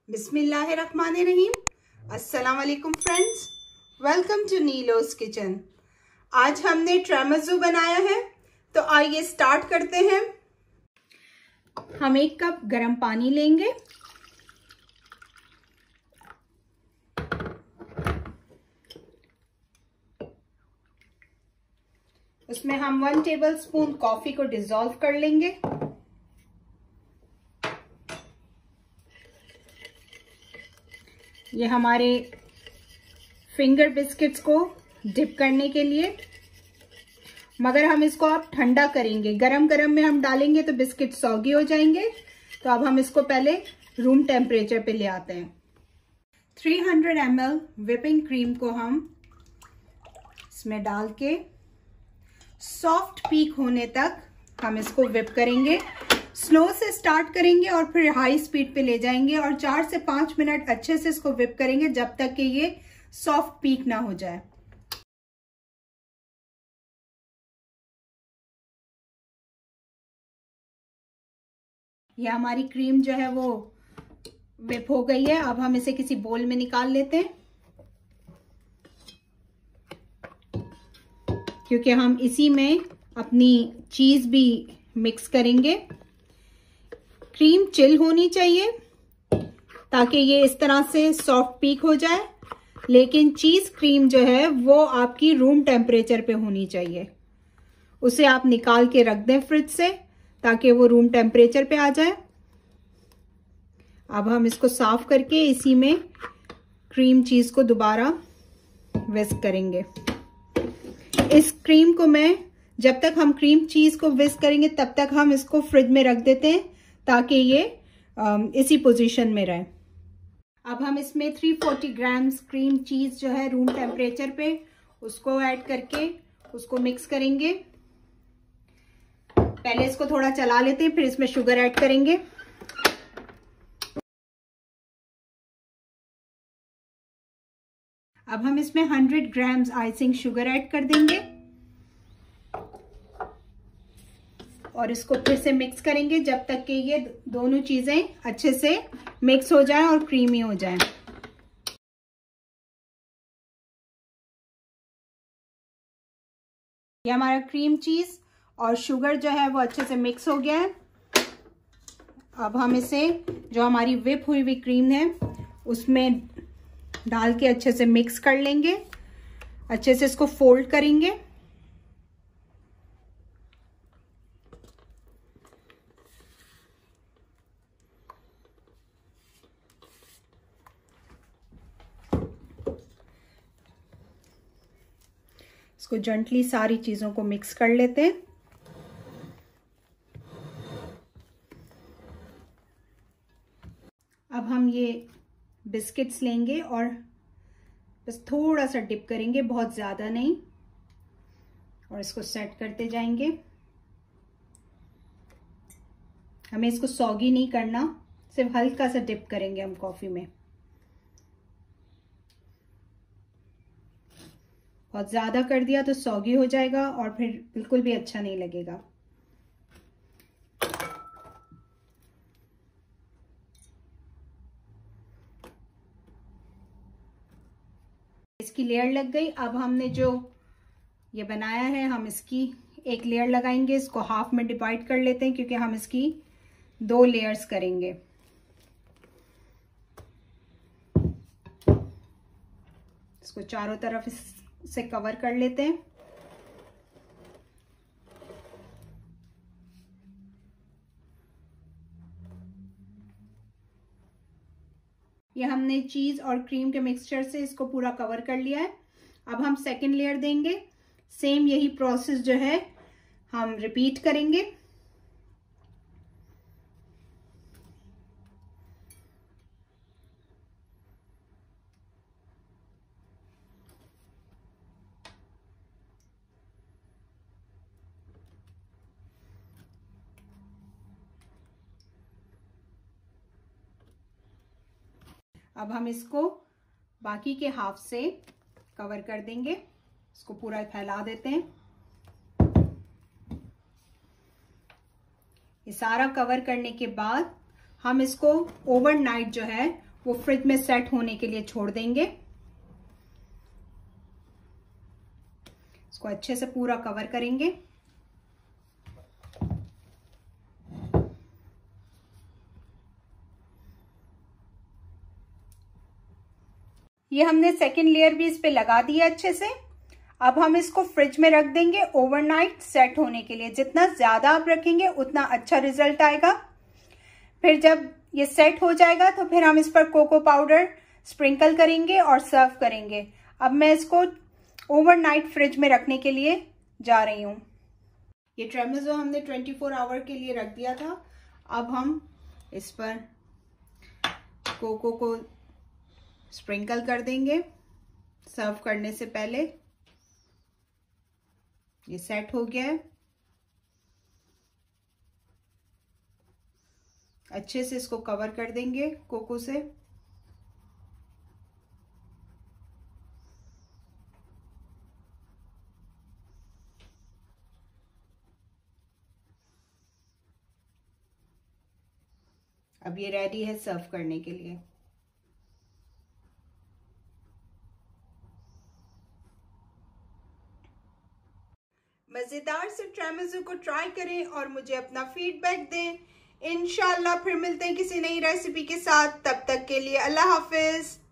बिस्मिल्लाहिर्रहमानिर्रहीम। अस्सलाम वालेकुम friends, welcome to Nilo's kitchen. आज हमने ट्रामेज़ू बनाया है, तो आइए स्टार्ट करते हैं। हम 1 कप गर्म पानी लेंगे। उसमें हम 1 टेबलस्पून कॉफी को डिसॉल्व कर लेंगे। ये हमारे फिंगर बिस्किट्स को डिप करने के लिए, मगर हम इसको अब ठंडा करेंगे। गरम गरम में हम डालेंगे तो बिस्किट सॉगी हो जाएंगे। तो अब हम इसको पहले रूम टेम्परेचर पे ले आते हैं। 300 ml व्हिपिंग क्रीम को हम इसमें डाल के सॉफ्ट पीक होने तक हम इसको व्हिप करेंगे। स्लो से स्टार्ट करेंगे और फिर हाई स्पीड पे ले जाएंगे और 4 से 5 मिनट अच्छे से इसको व्हिप करेंगे जब तक कि ये सॉफ्ट पीक ना हो जाए। ये हमारी क्रीम जो है वो व्हिप हो गई है। अब हम इसे किसी बोल में निकाल लेते हैं, क्योंकि हम इसी में अपनी चीज भी मिक्स करेंगे। क्रीम चिल होनी चाहिए ताकि ये इस तरह से सॉफ्ट पीक हो जाए, लेकिन चीज क्रीम जो है वो आपकी रूम टेम्परेचर पे होनी चाहिए। उसे आप निकाल के रख दें फ्रिज से ताकि वो रूम टेम्परेचर पे आ जाए। अब हम इसको साफ करके इसी में क्रीम चीज को दोबारा विस्क करेंगे। इस क्रीम को जब तक हम क्रीम चीज को विस्क करेंगे तब तक हम इसको फ्रिज में रख देते हैं ताकि ये इसी पोजीशन में रहे। अब हम इसमें 340 ग्राम्स क्रीम चीज जो है रूम टेम्परेचर पे, उसको ऐड करके उसको मिक्स करेंगे। पहले इसको थोड़ा चला लेते हैं, फिर इसमें शुगर ऐड करेंगे। अब हम इसमें 100 ग्राम्स आइसिंग शुगर ऐड कर देंगे और इसको फिर से मिक्स करेंगे जब तक कि ये दोनों चीजें अच्छे से मिक्स हो जाएं और क्रीमी हो जाएं। ये हमारा क्रीम चीज और शुगर जो है वो अच्छे से मिक्स हो गया है। अब हम इसे जो हमारी व्हिप हुई हुई क्रीम है उसमें डाल के अच्छे से मिक्स कर लेंगे। अच्छे से इसको फोल्ड करेंगे। इसको जेंटली सारी चीजों को मिक्स कर लेते हैं। अब हम ये बिस्किट्स लेंगे और बस थोड़ा सा डिप करेंगे, बहुत ज्यादा नहीं, और इसको सेट करते जाएंगे। हमें इसको सॉगी नहीं करना, सिर्फ हल्का सा डिप करेंगे हम कॉफी में। बहुत ज्यादा कर दिया तो सॉगी हो जाएगा और फिर बिल्कुल भी अच्छा नहीं लगेगा। इसकी लेयर लग गई। अब हमने जो ये बनाया है हम इसकी एक लेयर लगाएंगे। इसको हाफ में डिवाइड कर लेते हैं क्योंकि हम इसकी 2 लेयर्स करेंगे। इसको चारों तरफ से कवर कर लेते हैं। ये हमने चीज और क्रीम के मिक्सचर से इसको पूरा कवर कर लिया है। अब हम सेकेंड लेयर देंगे। सेम यही प्रोसेस जो है हम रिपीट करेंगे। अब हम इसको बाकी के हाफ से कवर कर देंगे। इसको पूरा फैला देते हैं। ये सारा कवर करने के बाद हम इसको ओवरनाइट जो है वो फ्रिज में सेट होने के लिए छोड़ देंगे। इसको अच्छे से पूरा कवर करेंगे। ये हमने सेकेंड लेयर भी इस पे लगा दिया अच्छे से। अब हम इसको फ्रिज में रख देंगे ओवरनाइट सेट होने के लिए। जितना ज्यादा आप रखेंगे उतना अच्छा रिजल्ट आएगा। फिर जब ये सेट हो जाएगा तो फिर हम इस पर कोको पाउडर स्प्रिंकल करेंगे और सर्व करेंगे। अब मैं इसको ओवरनाइट फ्रिज में रखने के लिए जा रही हूँ। ये ट्रेमेज़ो हमने 24 आवर के लिए रख दिया था। अब हम इस पर कोको को स्प्रिंकल कर देंगे सर्व करने से पहले। ये सेट हो गया है। अच्छे से इसको कवर कर देंगे कोको से। अब ये रेडी है सर्व करने के लिए। मजेदार से ट्रेमेज़ो को ट्राई करें और मुझे अपना फीडबैक दें। इंशाल्लाह फिर मिलते हैं किसी नई रेसिपी के साथ। तब तक के लिए अल्लाह हाफिज।